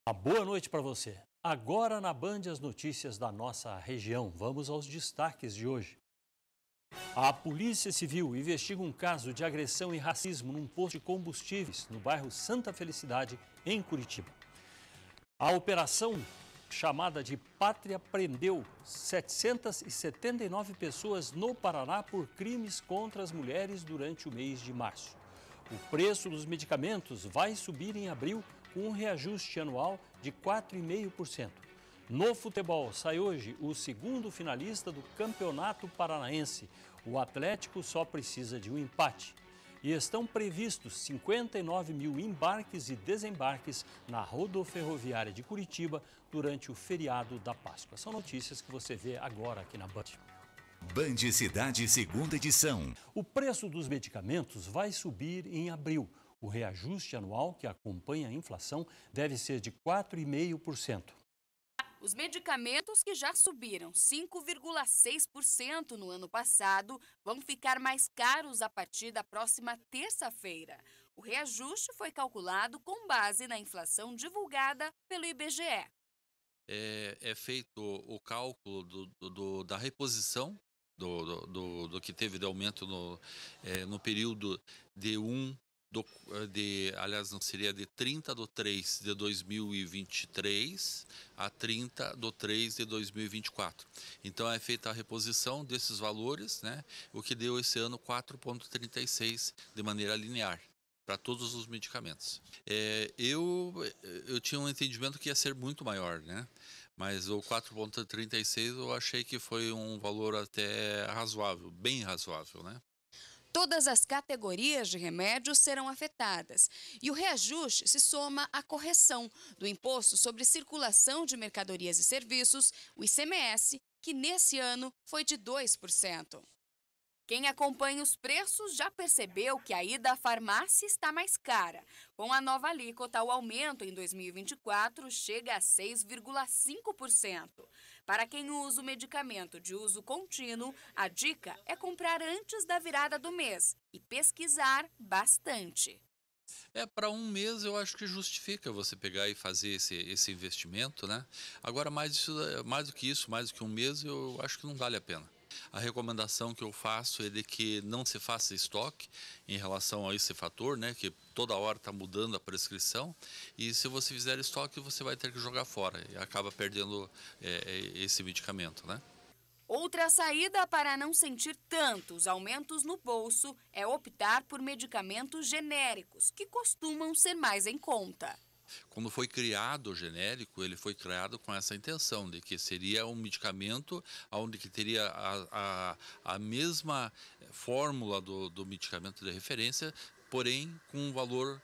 Uma boa noite para você. Agora na Band as notícias da nossa região. Vamos aos destaques de hoje. A Polícia Civil investiga um caso de agressão e racismo num posto de combustíveis no bairro Santa Felicidade, em Curitiba. A operação chamada de Pátria prendeu 779 pessoas no Paraná por crimes contra as mulheres durante o mês de março. O preço dos medicamentos vai subir em abril com um reajuste anual de 4,5%. No futebol, sai hoje o segundo finalista do Campeonato Paranaense. O Atlético só precisa de um empate. E estão previstos 59 mil embarques e desembarques na rodoferroviária de Curitiba durante o feriado da Páscoa. São notícias que você vê agora aqui na Band. Band Cidade, segunda edição. O preço dos medicamentos vai subir em abril. O reajuste anual que acompanha a inflação deve ser de 4,5%. Os medicamentos que já subiram 5,6% no ano passado vão ficar mais caros a partir da próxima terça-feira. O reajuste foi calculado com base na inflação divulgada pelo IBGE. É feito o cálculo da reposição do que teve de aumento no período de aliás, não seria de 30/3 de 2023 a 30/3 de 2024. Então é feita a reposição desses valores, né? O que deu esse ano 4,36 de maneira linear para todos os medicamentos. Eu tinha um entendimento que ia ser muito maior, né? Mas o 4,36 eu achei que foi um valor até razoável, bem razoável, né? Todas as categorias de remédios serão afetadas e o reajuste se soma à correção do Imposto sobre Circulação de Mercadorias e Serviços, o ICMS, que nesse ano foi de 2%. Quem acompanha os preços já percebeu que a ida à farmácia está mais cara. Com a nova alíquota, o aumento em 2024 chega a 6,5%. Para quem usa o medicamento de uso contínuo, a dica é comprar antes da virada do mês e pesquisar bastante. Para um mês eu acho que justifica você pegar e fazer esse investimento, né? Agora, mais do que isso, mais do que um mês, eu acho que não vale a pena. A recomendação que eu faço é de que não se faça estoque em relação a esse fator, né? Que toda hora está mudando a prescrição, e se você fizer estoque, você vai ter que jogar fora e acaba perdendo esse medicamento, né? Outra saída para não sentir tantos aumentos no bolso é optar por medicamentos genéricos, que costumam ser mais em conta. Quando foi criado o genérico, ele foi criado com essa intenção de que seria um medicamento onde que teria a mesma fórmula do medicamento de referência, porém com um valor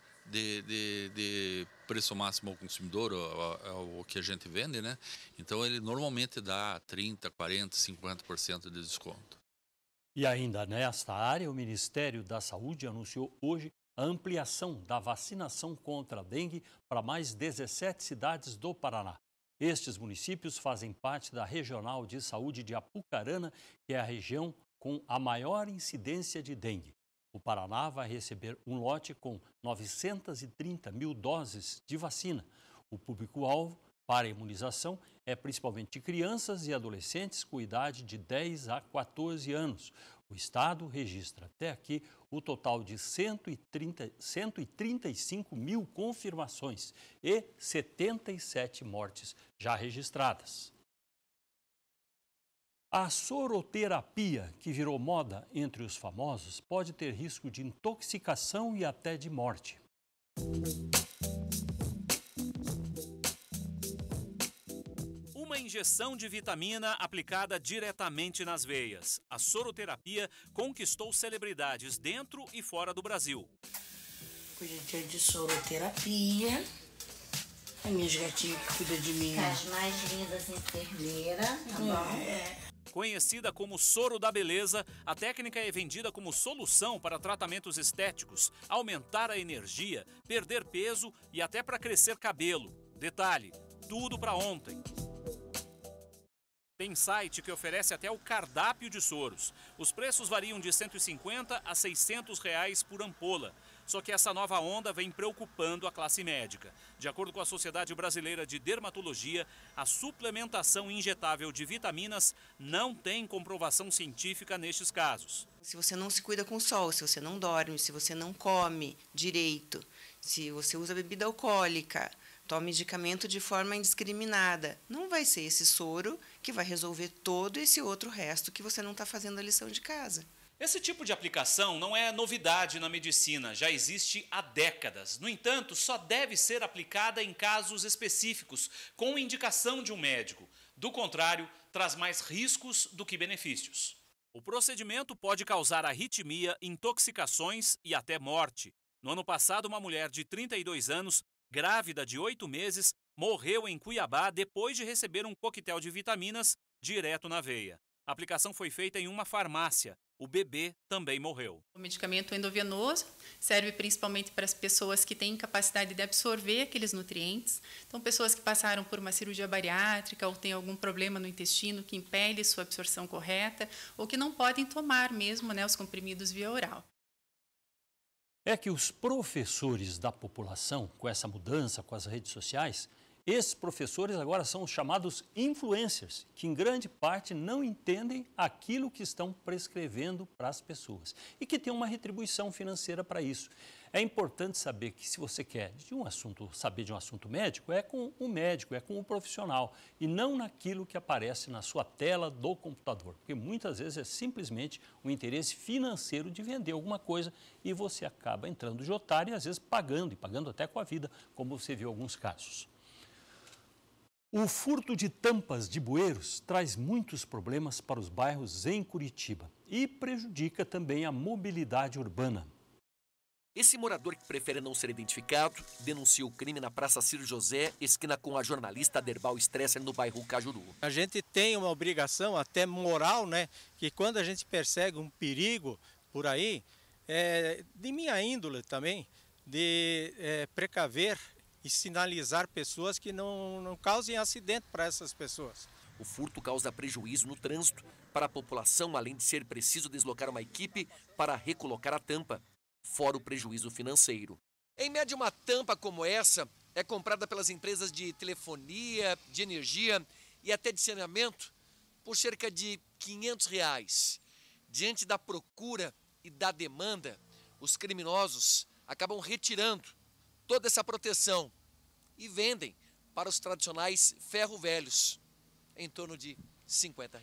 de preço máximo ao consumidor, o que a gente vende, né? Então ele normalmente dá 30%, 40%, 50% de desconto. E ainda nesta área, o Ministério da Saúde anunciou hoje a ampliação da vacinação contra a dengue para mais 17 cidades do Paraná. Estes municípios fazem parte da Regional de Saúde de Apucarana, que é a região com a maior incidência de dengue. O Paraná vai receber um lote com 930 mil doses de vacina. O público-alvo para a imunização é principalmente de crianças e adolescentes com idade de 10 a 14 anos. O estado registra até aqui o total de 135 mil confirmações e 77 mortes já registradas. A soroterapia, que virou moda entre os famosos, pode ter risco de intoxicação e até de morte. Uma injeção de vitamina aplicada diretamente nas veias. A soroterapia conquistou celebridades dentro e fora do Brasil. Hoje é dia de soroterapia. As minhas gatinhas que cuidam de mim. As mais lindas enfermeiras, tá bom? Conhecida como soro da beleza, a técnica é vendida como solução para tratamentos estéticos, aumentar a energia, perder peso e até para crescer cabelo. Detalhe, tudo para ontem. Tem site que oferece até o cardápio de soros. Os preços variam de R$ 150 a R$ 600 por ampola. Só que essa nova onda vem preocupando a classe médica. De acordo com a Sociedade Brasileira de Dermatologia, a suplementação injetável de vitaminas não tem comprovação científica nestes casos. Se você não se cuida com o sol, se você não dorme, se você não come direito, se você usa bebida alcoólica, toma medicamento de forma indiscriminada, não vai ser esse soro que vai resolver todo esse outro resto que você não está fazendo a lição de casa. Esse tipo de aplicação não é novidade na medicina, já existe há décadas. No entanto, só deve ser aplicada em casos específicos, com indicação de um médico. Do contrário, traz mais riscos do que benefícios. O procedimento pode causar arritmia, intoxicações e até morte. No ano passado, uma mulher de 32 anos, grávida de 8 meses, morreu em Cuiabá depois de receber um coquetel de vitaminas direto na veia. A aplicação foi feita em uma farmácia. O bebê também morreu. O medicamento endovenoso serve principalmente para as pessoas que têm incapacidade de absorver aqueles nutrientes. Então, pessoas que passaram por uma cirurgia bariátrica ou têm algum problema no intestino que impede sua absorção correta ou que não podem tomar mesmo, os comprimidos via oral. É que os professores da população, com essa mudança, com as redes sociais, esses professores agora são os chamados influencers, que em grande parte não entendem aquilo que estão prescrevendo para as pessoas e que tem uma retribuição financeira para isso. É importante saber que se você quer saber de um assunto médico, é com o médico, é com o profissional e não naquilo que aparece na sua tela do computador, porque muitas vezes é simplesmente o interesse financeiro de vender alguma coisa e você acaba entrando de otário e às vezes pagando até com a vida, como você viu em alguns casos. O furto de tampas de bueiros traz muitos problemas para os bairros em Curitiba e prejudica também a mobilidade urbana. Esse morador que prefere não ser identificado denunciou o crime na Praça Ciro José, esquina com a jornalista Aderbal Stresser, no bairro Cajuru. A gente tem uma obrigação até moral, que quando a gente persegue um perigo por aí, de minha índole também, de precaver e sinalizar pessoas que não causem acidente para essas pessoas. O furto causa prejuízo no trânsito para a população, além de ser preciso deslocar uma equipe para recolocar a tampa, fora o prejuízo financeiro. Em média, uma tampa como essa é comprada pelas empresas de telefonia, de energia e até de saneamento por cerca de R$ 500. Diante da procura e da demanda, os criminosos acabam retirando toda essa proteção e vendem para os tradicionais ferro-velhos em torno de R$ 50.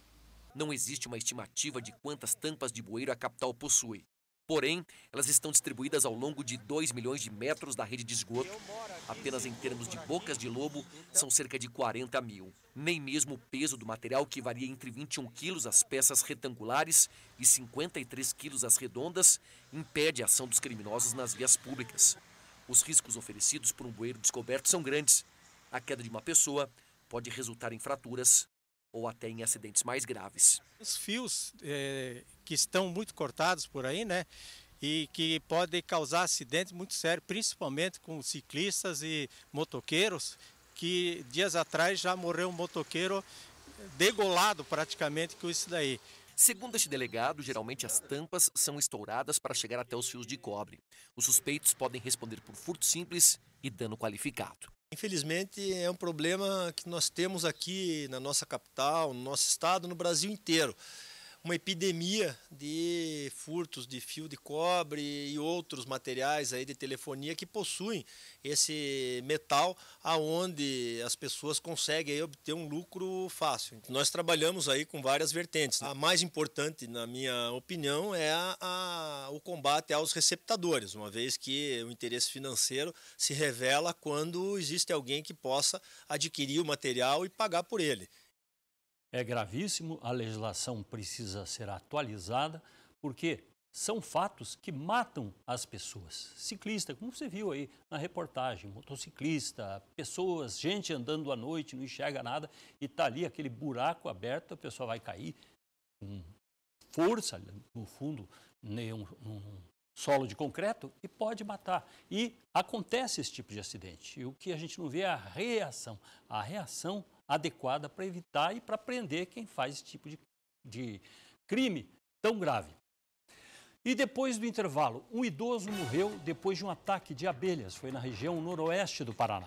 Não existe uma estimativa de quantas tampas de bueiro a capital possui. Porém, elas estão distribuídas ao longo de 2 milhões de metros da rede de esgoto. Apenas em termos de bocas de lobo, são cerca de 40 mil. Nem mesmo o peso do material, que varia entre 21 quilos as peças retangulares e 53 quilos as redondas, impede a ação dos criminosos nas vias públicas. Os riscos oferecidos por um bueiro descoberto são grandes. A queda de uma pessoa pode resultar em fraturas ou até em acidentes mais graves. Os fios que estão muito cortados por aí, e que podem causar acidentes muito sérios, principalmente com ciclistas e motoqueiros, que dias atrás já morreu um motoqueiro degolado praticamente com isso daí. Segundo este delegado, geralmente as tampas são estouradas para chegar até os fios de cobre. Os suspeitos podem responder por furto simples e dano qualificado. Infelizmente, é um problema que nós temos aqui na nossa capital, no nosso estado, no Brasil inteiro. Uma epidemia de furtos de fio de cobre e outros materiais aí de telefonia que possuem esse metal, aonde as pessoas conseguem aí obter um lucro fácil. Nós trabalhamos aí com várias vertentes. A mais importante, na minha opinião, é o combate aos receptadores, uma vez que o interesse financeiro se revela quando existe alguém que possa adquirir o material e pagar por ele. É gravíssimo, a legislação precisa ser atualizada, porque são fatos que matam as pessoas. Ciclista, como você viu aí na reportagem, motociclista, pessoas, gente andando à noite, não enxerga nada e está ali aquele buraco aberto, a pessoa vai cair com força no fundo, num solo de concreto e pode matar. E acontece esse tipo de acidente. E o que a gente não vê é a reação adequada para evitar e para prender quem faz esse tipo de crime tão grave. E depois do intervalo, um idoso morreu depois de um ataque de abelhas. Foi na região noroeste do Paraná.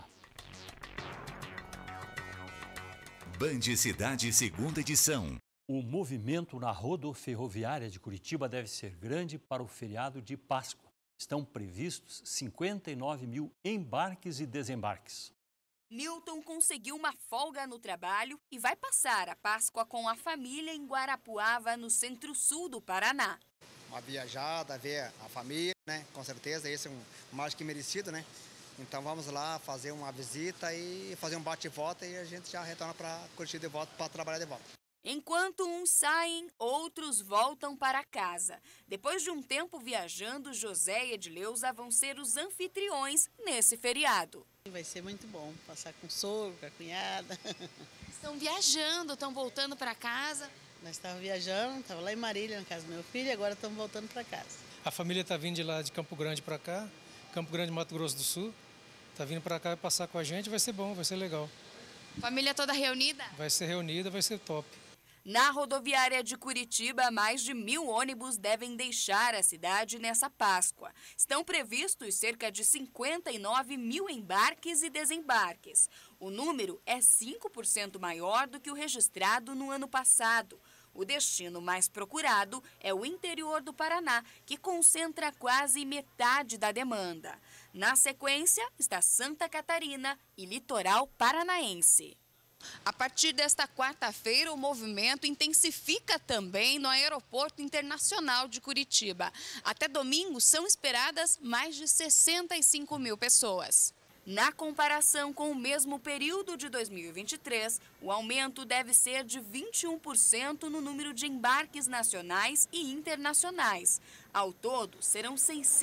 Band Cidade, segunda edição. O movimento na rodoferroviária de Curitiba deve ser grande para o feriado de Páscoa. Estão previstos 59 mil embarques e desembarques. Milton conseguiu uma folga no trabalho e vai passar a Páscoa com a família em Guarapuava, no centro-sul do Paraná. Uma viajada, ver a família, né? Com certeza, esse é um mais que merecido, né? Então vamos lá fazer uma visita e fazer um bate-volta e a gente já retorna para curtir de volta, para trabalhar de volta. Enquanto uns saem, outros voltam para casa. Depois de um tempo viajando, José e Edileuza vão ser os anfitriões nesse feriado. Vai ser muito bom passar com o sogro, com a cunhada. Estão viajando, estão voltando para casa? Nós estávamos viajando, estava lá em Marília, na casa do meu filho, e agora estamos voltando para casa. A família está vindo de lá de Campo Grande para cá, Campo Grande, Mato Grosso do Sul. Está vindo para cá e passar com a gente, vai ser bom, vai ser legal. Família toda reunida? Vai ser reunida, vai ser top. Na rodoviária de Curitiba, mais de 1.000 ônibus devem deixar a cidade nessa Páscoa. Estão previstos cerca de 59 mil embarques e desembarques. O número é 5% maior do que o registrado no ano passado. O destino mais procurado é o interior do Paraná, que concentra quase metade da demanda. Na sequência, está Santa Catarina e litoral paranaense. A partir desta quarta-feira, o movimento intensifica também no Aeroporto Internacional de Curitiba. Até domingo, são esperadas mais de 65 mil pessoas. Na comparação com o mesmo período de 2023, o aumento deve ser de 21% no número de embarques nacionais e internacionais. Ao todo, serão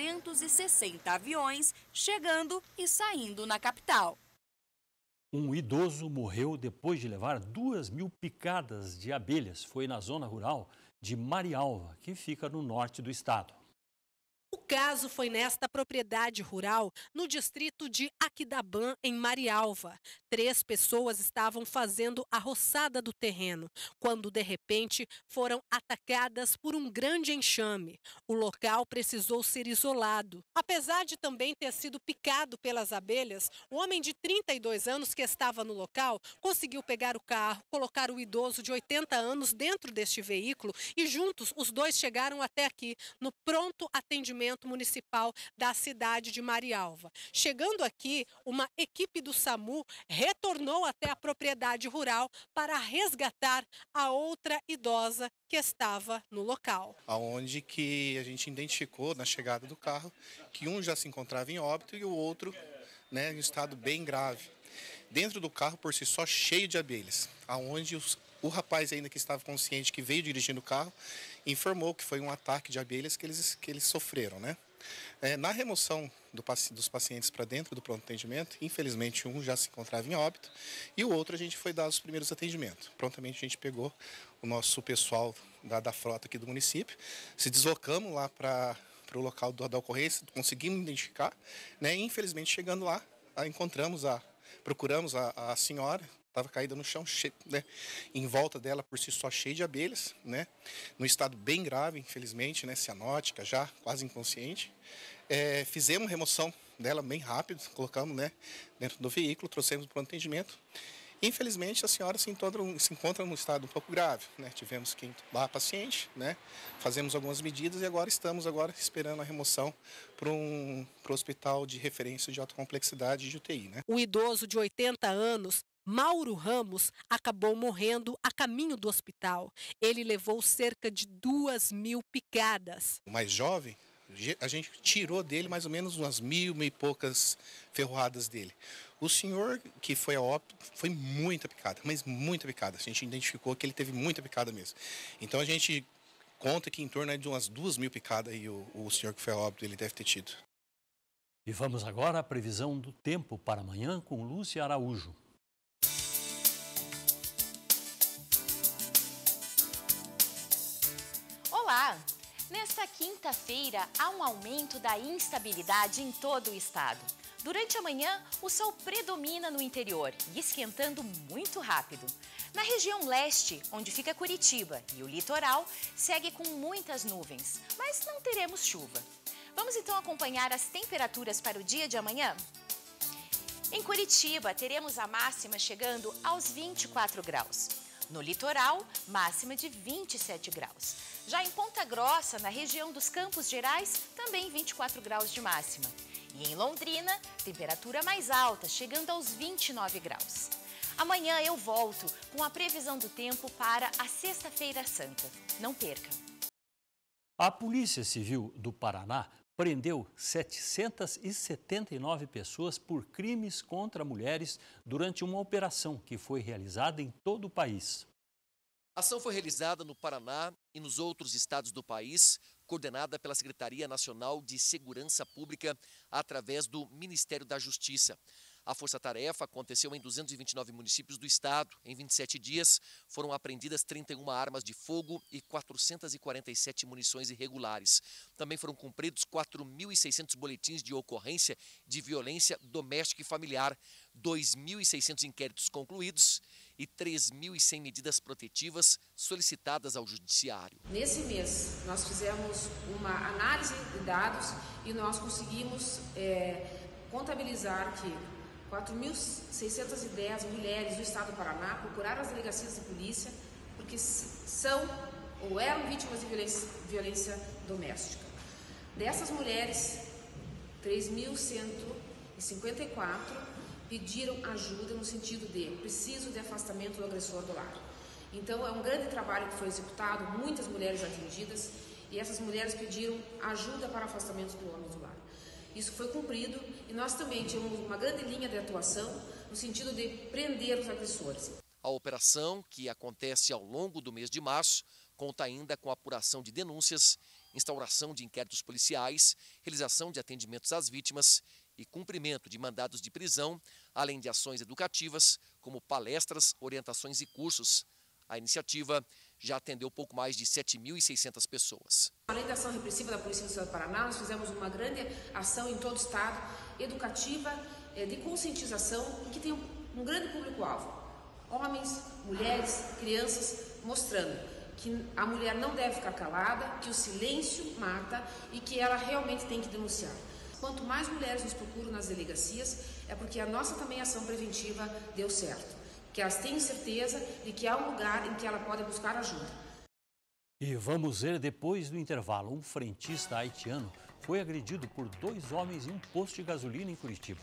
660 aviões chegando e saindo na capital. Um idoso morreu depois de levar 2.000 picadas de abelhas. Foi na zona rural de Marialva, que fica no norte do estado. O caso foi nesta propriedade rural, no distrito de Aquidabã, em Marialva. 3 pessoas estavam fazendo a roçada do terreno, quando, de repente, foram atacadas por um grande enxame. O local precisou ser isolado. Apesar de também ter sido picado pelas abelhas, o homem de 32 anos que estava no local conseguiu pegar o carro, colocar o idoso de 80 anos dentro deste veículo e juntos os dois chegaram até aqui, no pronto atendimento municipal da cidade de Marialva. Chegando aqui, uma equipe do SAMU retornou até a propriedade rural para resgatar a outra idosa que estava no local. Onde que a gente identificou na chegada do carro que um já se encontrava em óbito e o outro, né, em estado bem grave. Dentro do carro, por si só, cheio de abelhas, aonde o rapaz ainda que estava consciente, que veio dirigindo o carro, informou que foi um ataque de abelhas que eles sofreram, né? Na remoção dos pacientes para dentro do pronto atendimento, infelizmente um já se encontrava em óbito e o outro a gente foi dar os primeiros atendimentos. Prontamente a gente pegou o nosso pessoal da frota aqui do município, se deslocamos lá para o local da ocorrência, conseguimos identificar, né? E, infelizmente chegando lá, procuramos a senhora. Estava caída no chão, né, em volta dela por si só cheio de abelhas, né, num estado bem grave, infelizmente, né, cianótica, já quase inconsciente. Fizemos remoção dela bem rápido, colocamos, né, dentro do veículo, trouxemos para o atendimento. Infelizmente, a senhora se encontra num estado um pouco grave, né, tivemos que entubar a paciente, né, fazemos algumas medidas e agora estamos esperando a remoção para o hospital de referência de alta complexidade de UTI, né. O idoso de 80 anos, Mauro Ramos, acabou morrendo a caminho do hospital. Ele levou cerca de 2.000 picadas. O mais jovem, a gente tirou dele mais ou menos umas 1.000 e poucas ferroadas dele. O senhor que foi a óbito foi muita picada, mas muita picada. A gente identificou que ele teve muita picada mesmo. Então a gente conta que em torno de umas 2.000 picadas aí o senhor que foi a óbito ele deve ter tido. E vamos agora à previsão do tempo para amanhã com Lúcia Araújo. Olá! Nesta quinta-feira, há um aumento da instabilidade em todo o estado. Durante a manhã, o sol predomina no interior e esquentando muito rápido. Na região leste, onde fica Curitiba, e o litoral, segue com muitas nuvens, mas não teremos chuva. Vamos então acompanhar as temperaturas para o dia de amanhã? Em Curitiba, teremos a máxima chegando aos 24 graus. No litoral, máxima de 27 graus. Já em Ponta Grossa, na região dos Campos Gerais, também 24 graus de máxima. E em Londrina, temperatura mais alta, chegando aos 29 graus. Amanhã eu volto com a previsão do tempo para a Sexta-feira Santa. Não perca! A Polícia Civil do Paraná prendeu 779 pessoas por crimes contra mulheres durante uma operação que foi realizada em todo o país. A ação foi realizada no Paraná e nos outros estados do país, coordenada pela Secretaria Nacional de Segurança Pública através do Ministério da Justiça. A força-tarefa aconteceu em 229 municípios do estado. Em 27 dias, foram apreendidas 31 armas de fogo e 447 munições irregulares. Também foram cumpridos 4.600 boletins de ocorrência de violência doméstica e familiar, 2.600 inquéritos concluídos e 3.100 medidas protetivas solicitadas ao Judiciário. Nesse mês, nós fizemos uma análise de dados e nós conseguimos contabilizar que 4.610 mulheres do estado do Paraná procuraram as delegacias de polícia porque são ou eram vítimas de violência doméstica. Dessas mulheres, 3.154 pediram ajuda no sentido de preciso de afastamento do agressor do lar. Então é um grande trabalho que foi executado, muitas mulheres atendidas e essas mulheres pediram ajuda para afastamento do homem do lar. Isso foi cumprido e nós também tínhamos uma grande linha de atuação no sentido de prender os agressores. A operação, que acontece ao longo do mês de março, conta ainda com a apuração de denúncias, instauração de inquéritos policiais, realização de atendimentos às vítimas e cumprimento de mandados de prisão, além de ações educativas, como palestras, orientações e cursos. A iniciativa já atendeu pouco mais de 7.600 pessoas. Além da ação repressiva da Polícia do Estado do Paraná, nós fizemos uma grande ação em todo o estado, educativa, de conscientização, que tem um grande público-alvo. Homens, mulheres, crianças, mostrando que a mulher não deve ficar calada, que o silêncio mata e que ela realmente tem que denunciar. Quanto mais mulheres nos procuram nas delegacias, é porque a nossa também ação preventiva deu certo. Que elas tenham certeza de que há um lugar em que ela pode buscar ajuda. E vamos ver depois do intervalo. Um frentista haitiano foi agredido por 2 homens em um posto de gasolina em Curitiba.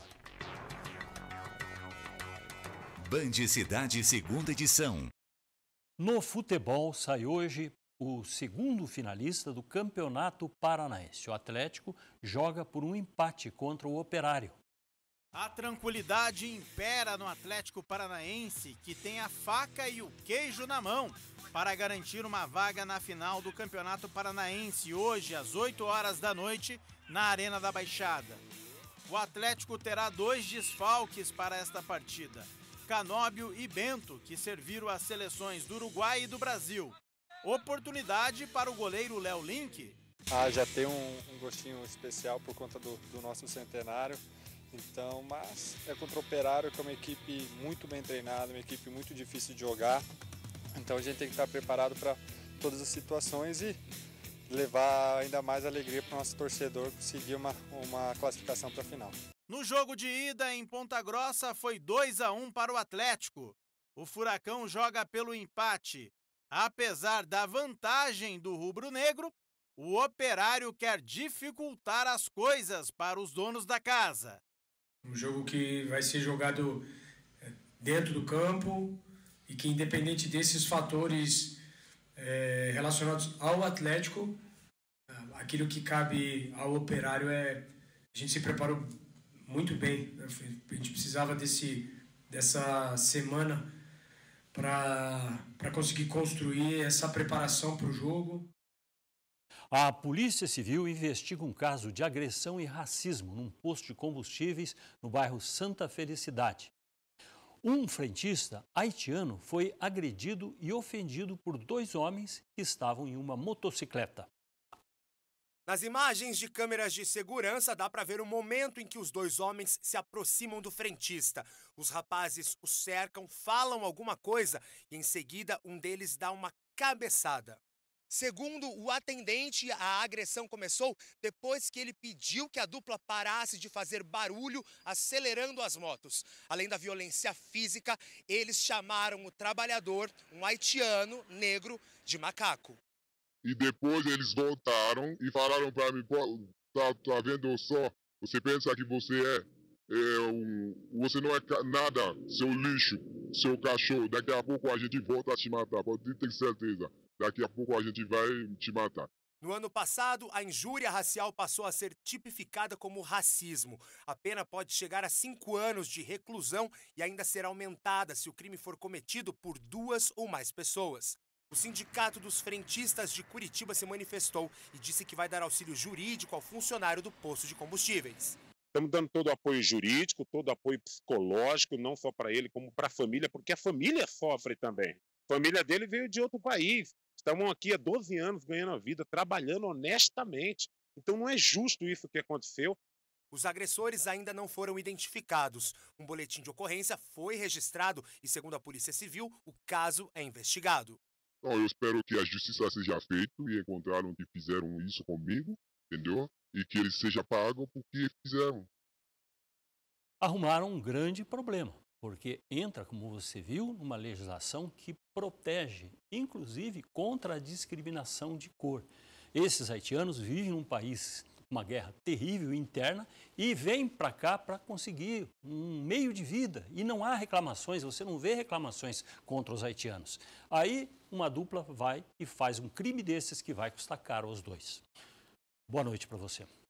Band Cidade, segunda edição. No futebol, sai hoje o segundo finalista do Campeonato Paranaense. O Atlético joga por um empate contra o Operário. A tranquilidade impera no Atlético Paranaense, que tem a faca e o queijo na mão para garantir uma vaga na final do Campeonato Paranaense, hoje às 8 horas da noite, na Arena da Baixada. O Atlético terá 2 desfalques para esta partida, Canóbio e Bento, que serviram às seleções do Uruguai e do Brasil. Oportunidade para o goleiro Léo Link. Já tem um gostinho especial por conta do nosso centenário. Então, mas é contra o Operário, que é uma equipe muito bem treinada, uma equipe muito difícil de jogar. Então a gente tem que estar preparado para todas as situações e levar ainda mais alegria para o nosso torcedor conseguir uma classificação para a final. No jogo de ida em Ponta Grossa foi 2-1 para o Atlético. O Furacão joga pelo empate. Apesar da vantagem do rubro-negro, o Operário quer dificultar as coisas para os donos da casa. Um jogo que vai ser jogado dentro do campo e que, independente desses fatores relacionados ao Atlético, aquilo que cabe ao Operário a gente se preparou muito bem. A gente precisava dessa semana para conseguir construir essa preparação para o jogo. A Polícia Civil investiga um caso de agressão e racismo num posto de combustíveis no bairro Santa Felicidade. Um frentista haitiano foi agredido e ofendido por 2 homens que estavam em uma motocicleta. Nas imagens de câmeras de segurança, dá para ver o momento em que os dois homens se aproximam do frentista. Os rapazes o cercam, falam alguma coisa e, em seguida, um deles dá uma cabeçada. Segundo o atendente, a agressão começou depois que ele pediu que a dupla parasse de fazer barulho, acelerando as motos. Além da violência física, eles chamaram o trabalhador, um haitiano negro, de macaco. E depois eles voltaram e falaram para mim, tá vendo só, você pensa que você você não é nada, seu lixo, seu cachorro, daqui a pouco a gente volta a te matar, pode ter certeza, daqui a pouco a gente vai te matar. No ano passado, a injúria racial passou a ser tipificada como racismo. A pena pode chegar a 5 anos de reclusão e ainda ser aumentada se o crime for cometido por 2 ou mais pessoas. O Sindicato dos Frentistas de Curitiba se manifestou e disse que vai dar auxílio jurídico ao funcionário do posto de combustíveis. Estamos dando todo o apoio jurídico, todo o apoio psicológico, não só para ele, como para a família, porque a família sofre também. A família dele veio de outro país. Estamos aqui há 12 anos ganhando a vida, trabalhando honestamente. Então não é justo isso que aconteceu. Os agressores ainda não foram identificados. Um boletim de ocorrência foi registrado e, segundo a Polícia Civil, o caso é investigado. Então, eu espero que a justiça seja feita e encontraram que fizeram isso comigo, entendeu? E que eles sejam pagos por que fizeram. Arrumaram um grande problema, porque entra, como você viu, numa legislação que protege, inclusive, contra a discriminação de cor. Esses haitianos vivem num país, uma guerra terrível interna, e vêm para cá para conseguir um meio de vida. E não há reclamações, você não vê reclamações contra os haitianos. Aí, uma dupla vai e faz um crime desses que vai custar caro aos dois. Boa noite para você.